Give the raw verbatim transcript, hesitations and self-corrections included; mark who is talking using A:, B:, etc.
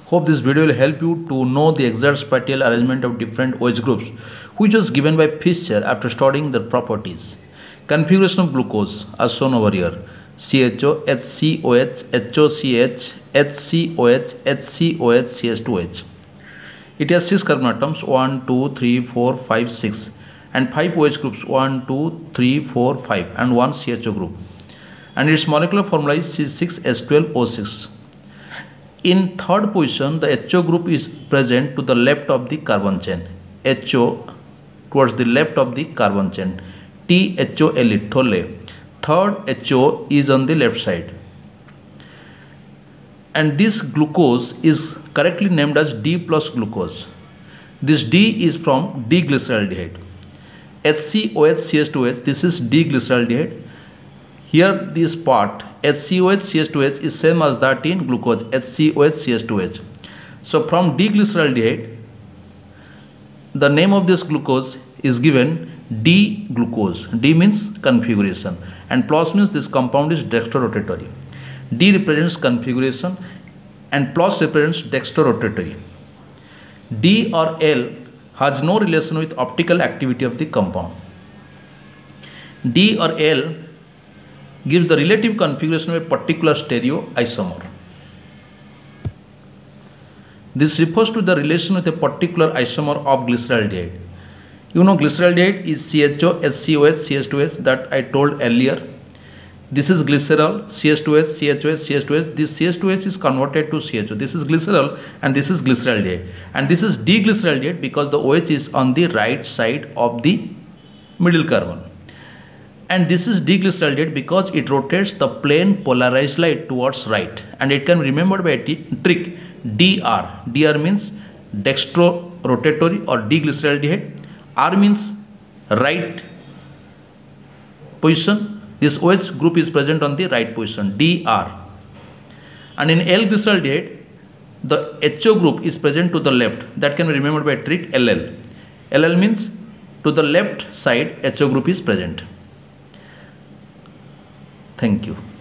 A: Hope this video will help you to know the exact spatial arrangement of different OH groups, which was given by Fischer after studying their properties. Configuration of glucose as shown over here: C H O, H C O H, H O C H, H C O H, H C O H, C H two H. It has six carbon atoms: one, two, three, four, five, six, and five OH groups: one, two, three, four, five, and one C H O group. And its molecular formula is C six H twelve O six. In third position, the H O group is present to the left of the carbon chain. H O towards the left of the carbon chain. T H O L E, Thole. Third H O is on the left side. And this glucose is correctly named as D plus glucose. This D is from D-glyceraldehyde. H C O H C H two H, this is D-glyceraldehyde. Here this part H C O H C H two H is same as that in glucose, H C O H C H two H. So from D-glyceraldehyde, the name of this glucose is given D-glucose. D means configuration and plus means this compound is dextrorotatory. D represents configuration and plus represents dextrorotatory. D or L has no relation with optical activity of the compound. D or L gives the relative configuration of a particular stereoisomer. This refers to the relation with a particular isomer of glyceraldehyde. You know, glyceraldehyde is C H O, H C O H, C H two H that I told earlier. This is glycerol, C H two H, C H O H, C H two H. This C H two H is converted to C H O. This is glycerol and this is glyceraldehyde. And this is D-glyceraldehyde because the OH is on the right side of the middle carbon. And this is D-glyceraldehyde because it rotates the plane polarized light towards right. And it can be remembered by a trick, D R. D R means dextrorotatory or D-glyceraldehyde. R means right position. This OH group is present on the right position, D R. And in L-glyceraldehyde, the H O group is present to the left. That can be remembered by a trick, L L. L L means to the left side H O group is present. Thank you.